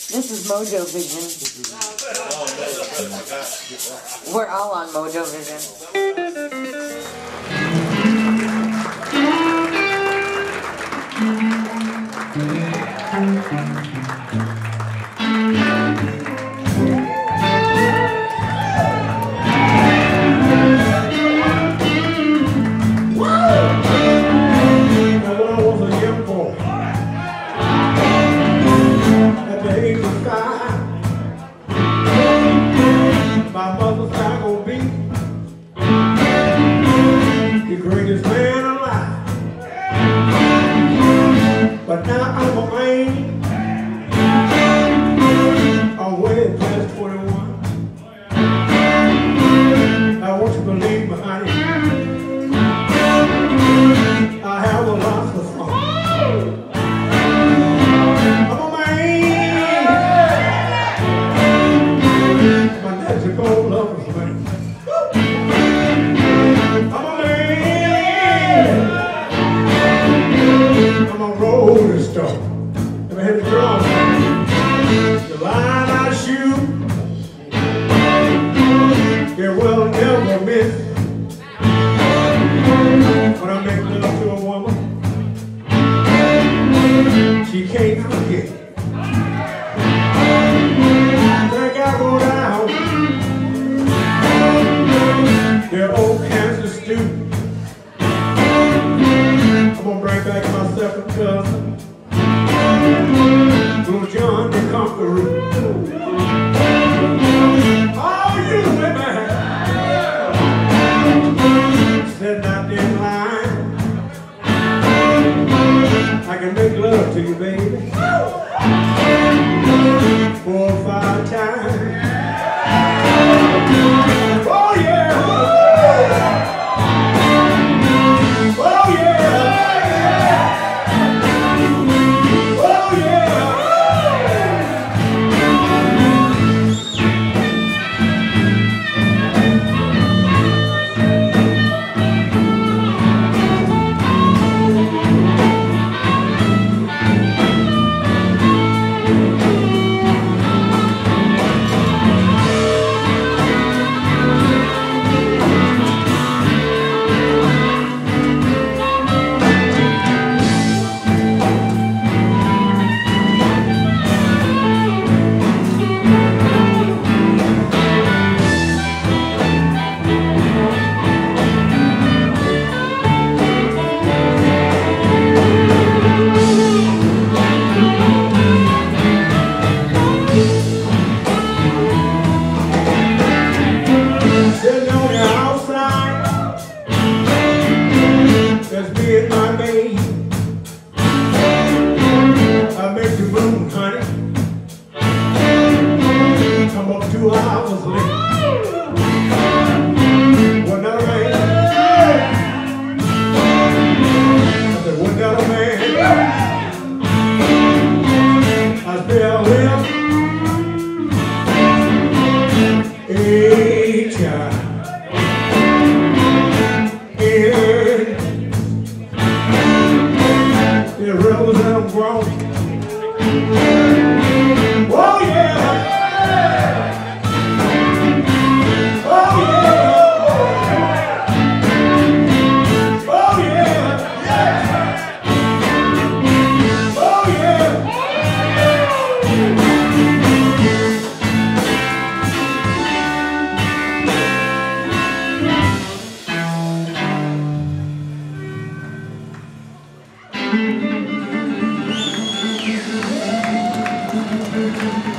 This is Mojo Vision. We're all on Mojo Vision. My mother's not gonna be the greatest man alive, but now I'm a man. I'm way past 21. I want you to believe me, honey, I have a lot of fun. I'm a man. My dad's a gold lover, man. I'm a man. I'm a rolling stone. Never hit the drum. The line I shoot, it will never miss. When I make love to a woman, she can't forget. Think I go down, they're old cancer students. I'm gonna bring back my second cousin, Little John the Conqueror. All you women sitting out there in line, I can make love to you, baby, 4 or 5 times. Oh yeah! Oh yeah! Oh yeah! Sitting on the outside, just being my maid. I make the room, honey. Come up 2 hours late. Wasn't that a man? I said, wasn't that a man? I still live. Hey, child. The rose I'm grown. Oh yeah! Oh yeah! Oh yeah! Oh yeah! Thank you.